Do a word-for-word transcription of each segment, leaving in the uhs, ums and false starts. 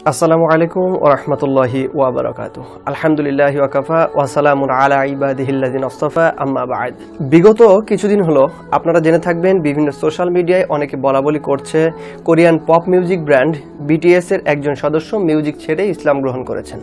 আসসালামু আলাইকুম ওয়া রাহমাতুল্লাহি ওয়া বারাকাতুহু। আলহামদুলিল্লাহি ওয়া কাফা ওয়া সালামুন আলা ইবাদিহিল্লাযিনা আসতাফা, আম্মা বা'দ। বিগত কিছুদিন হলো আপনারা জেনে থাকবেন বিভিন্ন সোশ্যাল মিডিয়ায় অনেকে বলাবলি করছে Korean pop music brand BTS এর একজন সদস্য মিউজিক ছেড়ে ইসলাম গ্রহণ করেছেন।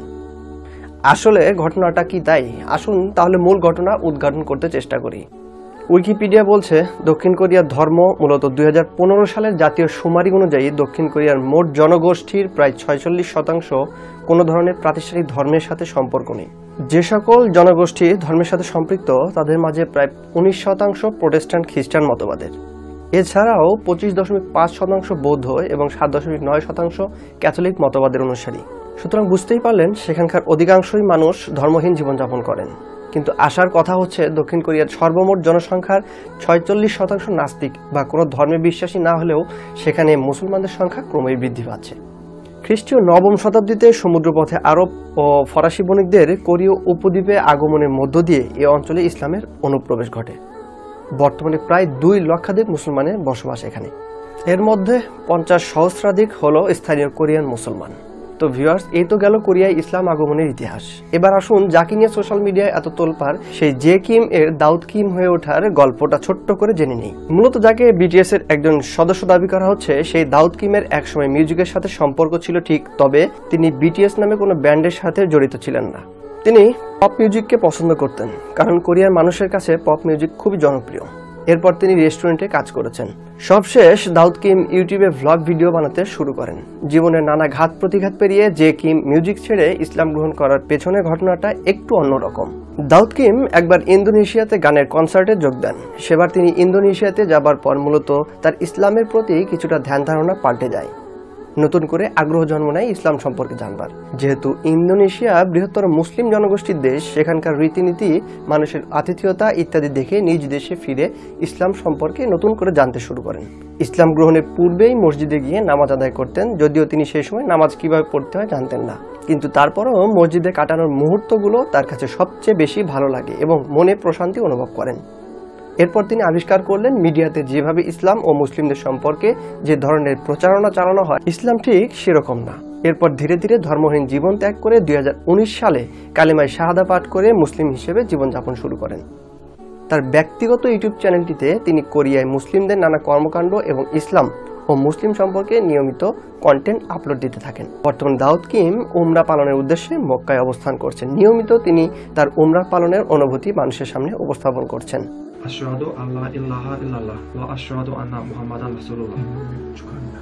আসলে ঘটনাটা কি তাই? আসুন তাহলে মূল ঘটনা উদ্ঘাটন করতে চেষ্টা করি। উইকিপিডিয়া বলছে দক্ষিণ কোরিয়ার ধর্ম মূলত দুই হাজার পনেরো সালের জাতীয় শুমারি অনুযায়ী দক্ষিণ কোরিয়ার মোট জনগোষ্ঠীর প্রায় ছয়চল্লিশ শতাংশ কোনো ধরনের প্রাতিষ্ঠানিক ধর্মের সাথে সম্পর্ক নেই। যে সকল জনগোষ্ঠী ধর্মের সাথে সম্পৃক্ত তাদের মাঝে প্রায় উনিশ শতাংশ প্রোটেস্ট্যান্ট খ্রিস্টান মতবাদের। এছাড়াও পঁচিশ দশমিক পাঁচ শতাংশ বৌদ্ধ এবং সাত দশমিক নয় শতাংশ ক্যাথলিক মতবাদের অনুসারী। সুতরাং বুঝতেই পারলেন সেখানকার অধিকাংশই মানুষ ধর্মহীন জীবনযাপন করেন। কিন্তু আশার কথা হচ্ছে দক্ষিণ কোরিয়ার সর্বমোট জনসংখ্যার ছয়চল্লিশ শতাংশ নাস্তিক বা কোনো ধর্মে বিশ্বাসী না হলেও সেখানে মুসলমানদের সংখ্যা ক্রমেই বৃদ্ধি পাচ্ছে। খ্রিস্টীয় নবম শতাব্দীতে সমুদ্রপথে আরব ও ফরাসি বণিকদের কোরীয় উপদ্বীপে আগমনের মধ্য দিয়ে এ অঞ্চলে ইসলামের অনুপ্রবেশ ঘটে। বর্তমানে প্রায় দুই লক্ষাধিক মুসলমানের বসবাস এখানে। এর মধ্যে পঞ্চাশ সহস্রাধিক হলো স্থানীয় কোরিয়ান মুসলমান। তো ভিউয়ার্স, এই তো গেল কোরিয়ায় ইসলাম আগমনের ইতিহাস। এবার আসুন যাকে নিয়ে সোশ্যাল মিডিয়ায় এত তোলপাড় সেই জে কিম এর দাউদকিম হয়ে ওঠার গল্পটা ছোট্ট করে জেনে নেই। মূলত যাকে বিটিএস এর একজন সদস্য দাবি করা হচ্ছে সেই দাউদকিমের একসময় মিউজিকের সাথে সম্পর্ক ছিল ঠিক, তবে তিনি বিটিএস নামে কোনো ব্যান্ডের সাথে জড়িত ছিলেন না। তিনি পপ মিউজিককে পছন্দ করতেন, কারণ কোরিয়ার মানুষের কাছে পপ মিউজিক খুবই জনপ্রিয়। এরপর তিনি রেস্টুরেন্টে কাজ করেছেন। সবশেষ দাউদকিম ইউটিউবে ভ্লগ ভিডিও বানাতে শুরু করেন। জীবনের নানা ঘাত প্রতিঘাত পেরিয়ে জে কিম মিউজিক ছেড়ে ইসলাম গ্রহণ করার পেছনের ঘটনাটা একটু অন্যরকম। দাউদকিম একবার ইন্দোনেশিয়াতে গানের কনসার্টে যোগ দেন। সেবার তিনি ইন্দোনেশিয়াতে যাবার পর মূলত তার ইসলামের প্রতি কিছুটা ধ্যান ধারণা পাল্টে যায়। নতুন করে আগ্রহ জন্ম নেয় ইসলাম সম্পর্কে জানবার। যেহেতু ইন্দোনেশিয়া বৃহত্তর মুসলিম জনগোষ্ঠীর দেশ, সেখানকার রীতিনীতি, মানুষের আতিথেয়তা ইত্যাদি দেখে নিজ দেশে ফিরে ইসলাম সম্পর্কে নতুন করে জানতে শুরু করেন। ইসলাম গ্রহণের পূর্বেই মসজিদে গিয়ে নামাজ আদায় করতেন, যদিও তিনি সেই সময় নামাজ কিভাবে পড়তে হয় জানতেন না। কিন্তু তারপরও মসজিদে কাটানোর মুহূর্তগুলো তার কাছে সবচেয়ে বেশি ভালো লাগে এবং মনে প্রশান্তি অনুভব করেন। এরপর তিনি আবিষ্কার করলেন মিডিয়াতে যেভাবে ইসলাম ও মুসলিমদের সম্পর্কে যে ধরনের প্রচারণা চালানো হয় ইসলাম ঠিক সেরকম না। এরপর ধীরে ধীরে ধর্মহীন জীবন ত্যাগ করে দুই হাজার উনিশ সালে কালেমায় শাহাদা পাঠ করে মুসলিম হিসেবে জীবনযাপন শুরু করেন। তার ব্যক্তিগত ইউটিউব চ্যানেলটিতে তিনি কোরিয়ায় মুসলিমদের নানা কর্মকাণ্ড এবং ইসলাম ও মুসলিম সম্পর্কে নিয়মিত কন্টেন্ট আপলোড দিতে থাকেন। বর্তমানে দাউদকিম উমরা পালনের উদ্দেশ্যে মক্কায় অবস্থান করছেন। নিয়মিত তিনি তার উমরা পালনের অনুভূতি মানুষের সামনে উপস্থাপন করছেন। আশহাদু আল্লা ইলাহা ইল্লাল্লাহ ওয়া আশহাদু আন্না মুহাম্মাদান রাসূলুল্লাহ। 축하합니다.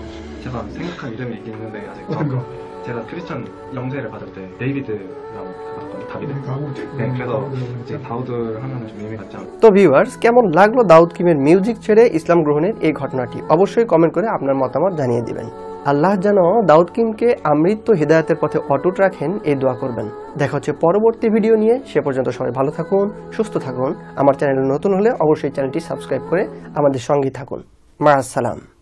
제가 생각한 이름이 있는데 아직 제가 크리스천 영세를 받을 때 데이비드라고 받았거든요. 다비드. 네, 그래서 이제 다우드를 하면은 좀 의미 같지 않아요. তো ভিউয়ার্স, কেমন লাগলো দাউদকিমের মিউজিক ছেড়ে ইসলাম গ্রহণের এই ঘটনাটি? অবশ্যই কমেন্ট করে আপনার মতামত জানিয়ে দিবেন। আল্লাহ যেন দাউদকিমকে আমৃত্য হিদায়াতের পথে অটুট রাখেন, এই দোয়া করবেন। দেখা হচ্ছে পরবর্তী ভিডিও নিয়ে। সে পর্যন্ত সবাই ভালো থাকুন, সুস্থ থাকুন। আমার চ্যানেল নতুন হলে অবশ্যই চ্যানেলটি সাবস্ক্রাইব করে আমাদের সঙ্গী থাকুন। মা আসসালাম।